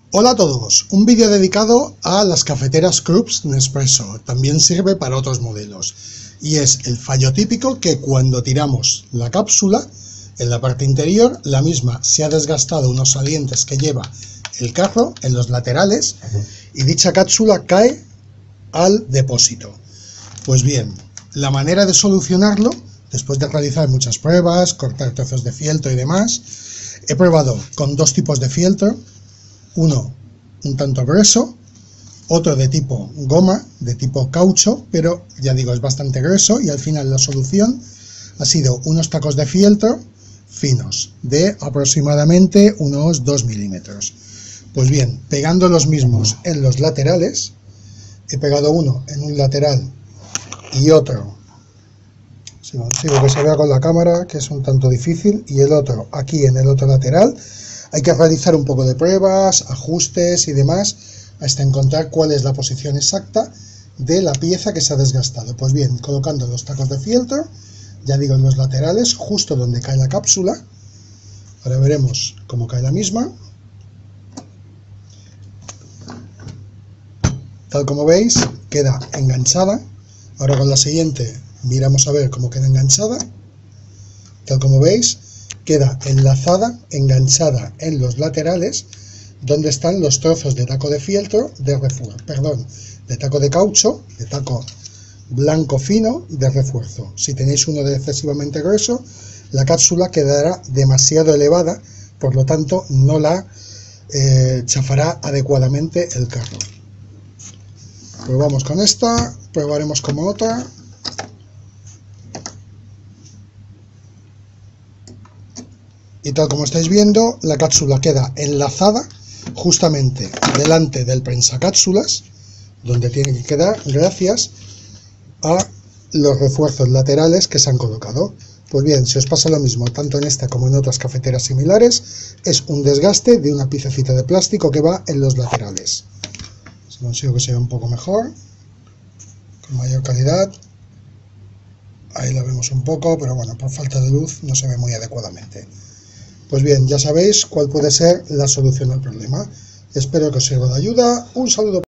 Hola a todos, un vídeo dedicado a las cafeteras Krups Nespresso, también sirve para otros modelos, y es el fallo típico que cuando tiramos la cápsula, en la parte interior, la misma se ha desgastado unos salientes que lleva el carro en los laterales, y dicha cápsula cae al depósito. Pues bien, la manera de solucionarlo, después de realizar muchas pruebas, cortar trozos de fieltro y demás, he probado con dos tipos de fieltro, uno un tanto grueso, otro de tipo goma, de tipo caucho, pero ya digo, es bastante grueso, y al final la solución ha sido unos tacos de fieltro finos, de aproximadamente unos 2 milímetros. Pues bien, pegando los mismos en los laterales, he pegado uno en un lateral y otro, si consigo que se vea con la cámara, que es un tanto difícil, y el otro aquí en el otro lateral. Hay que realizar un poco de pruebas, ajustes y demás, hasta encontrar cuál es la posición exacta de la pieza que se ha desgastado. Pues bien, colocando los tacos de fieltro, ya digo, en los laterales, justo donde cae la cápsula. Ahora veremos cómo cae la misma. Tal como veis, queda enganchada. Ahora con la siguiente miramos a ver cómo queda enganchada. Tal como veis, queda enlazada, enganchada en los laterales, donde están los trozos de taco de fieltro, de taco de caucho, de taco blanco fino de refuerzo. Si tenéis uno de excesivamente grueso, la cápsula quedará demasiado elevada, por lo tanto no la chafará adecuadamente el carro. Probamos con esta, probaremos con otra. Y tal como estáis viendo, la cápsula queda enlazada justamente delante del prensacápsulas, donde tiene que quedar gracias a los refuerzos laterales que se han colocado. Pues bien, si os pasa lo mismo tanto en esta como en otras cafeteras similares, es un desgaste de una piececita de plástico que va en los laterales. Si consigo que se vea un poco mejor, con mayor calidad, ahí la vemos un poco, pero bueno, por falta de luz no se ve muy adecuadamente. Pues bien, ya sabéis cuál puede ser la solución al problema. Espero que os sirva de ayuda. Un saludo.